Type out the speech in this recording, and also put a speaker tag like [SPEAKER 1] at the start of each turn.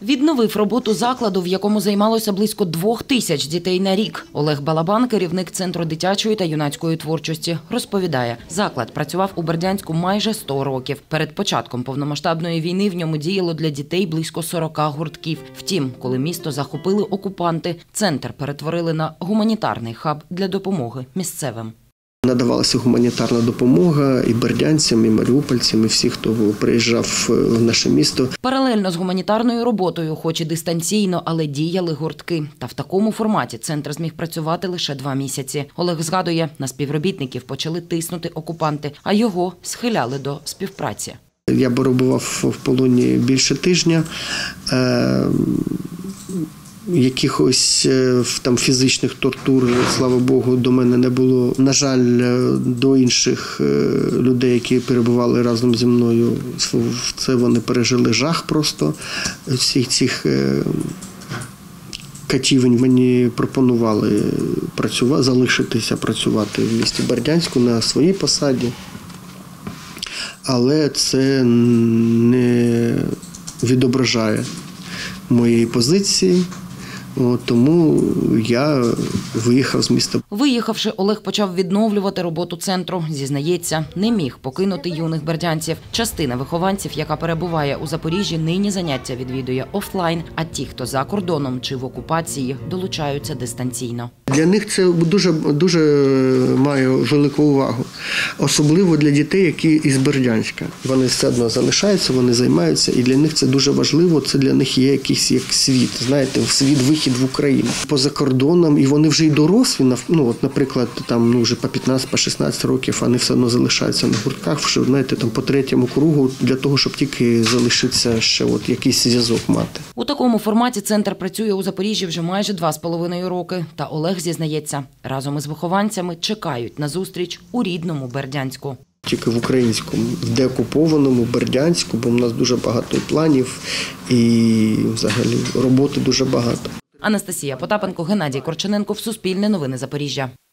[SPEAKER 1] Відновив роботу закладу, в якому займалося близько 2000 дітей на рік. Олег Балабан, керівник Центру дитячої та юнацької творчості, розповідає, заклад працював у Бердянську майже 100 років. Перед початком повномасштабної війни в ньому діяло для дітей близько 40 гуртків. Втім, коли місто захопили окупанти, центр перетворили на гуманітарний хаб для допомоги місцевим.
[SPEAKER 2] Надавалася гуманітарна допомога і бердянцям, і маріупольцям, і всі, хто приїжджав в наше місто.
[SPEAKER 1] Паралельно з гуманітарною роботою, хоч і дистанційно, але діяли гуртки. Та в такому форматі центр зміг працювати лише 2 місяці. Олег згадує, на співробітників почали тиснути окупанти, а його схиляли до співпраці.
[SPEAKER 2] Я перебував в полоні більше тижня. Якихось там фізичних тортур, слава Богу, до мене не було. На жаль, до інших людей, які перебували разом зі мною, це вони пережили жах просто. Всіх цих катівень мені пропонували залишитися працювати в місті Бердянську на своїй посаді. Але це не відображає моєї позиції. Тому я виїхав з міста.
[SPEAKER 1] Виїхавши, Олег почав відновлювати роботу центру. Зізнається, не міг покинути юних бердянців. Частина вихованців, яка перебуває у Запоріжжі, нині заняття відвідує офлайн, а ті, хто за кордоном чи в окупації, долучаються дистанційно.
[SPEAKER 2] Для них це дуже має велику увагу. Особливо для дітей, які із Бердянська. Вони все одно залишаються, вони займаються, і для них це дуже важливо. Це для них є якийсь як світ, знаєте, вихід в Україну. Поза кордоном, і вони вже й дорослі, наприклад, там вже по 15-16 років, вони все одно залишаються на гуртках, вже, знаєте, там по 3-му кругу, для того, щоб тільки залишитися ще якийсь зв'язок мати.
[SPEAKER 1] У такому форматі центр працює у Запоріжжі вже майже 2,5 роки. Та Олег зізнається, разом із вихованцями чекають на зустріч у рідному Бердянську.
[SPEAKER 2] Тільки в українському, в деокупованому Бердянську, бо в нас дуже багато планів і взагалі роботи дуже багато.
[SPEAKER 1] Анастасія Потапенко, Геннадій Корчененко. Суспільне новини Запоріжжя.